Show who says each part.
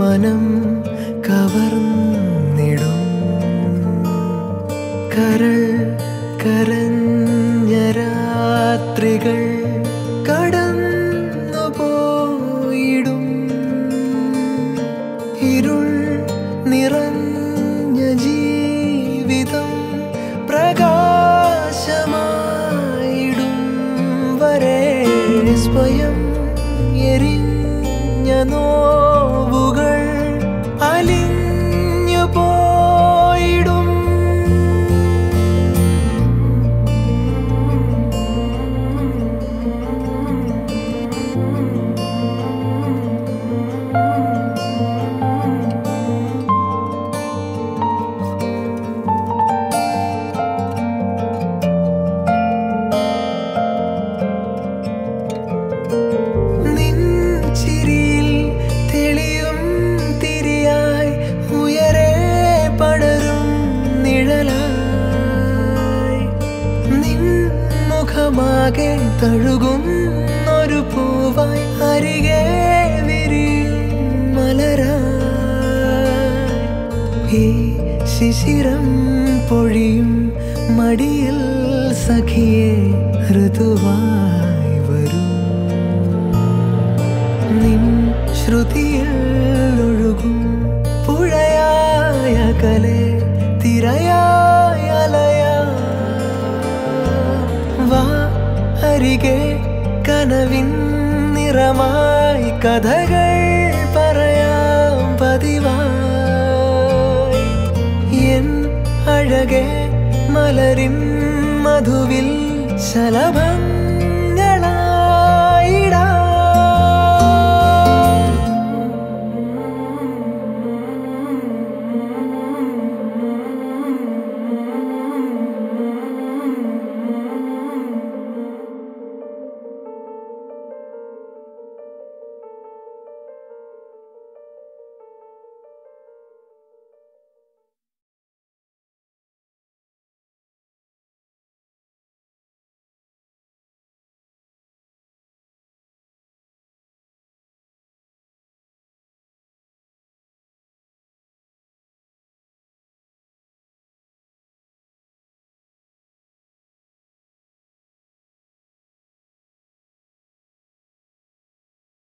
Speaker 1: മനം കവർന്നിടും കരൾ കരഞ്ഞ രാത്രികൾ കടന്നുപോയിടും ഇരുൾ നിറഞ്ഞ ജീവിതം പ്രകാശമായിടും വരെ സ്വയം എരിഞ്ഞ നോവുകൾ അലിഞ്ഞു പോയിടും ാകെ തഴുകുന്നൊരു പൂവായി അരികെ മലരായി ഈ ശിശിരം പൊഴിയും മടിയിൽ സഖിയെ ഋതുവായി വരും നിൻ ശ്രുതിയിൽ ഒഴുകും പുഴയായ കലെ തിരയായ അലയാ വാ അരികെ കനവിൻ നിറമായി കഥകൾ പറയാം പതിവായി എൻ അഴകെ മലരിൻ മധുവിൽ ശലഭം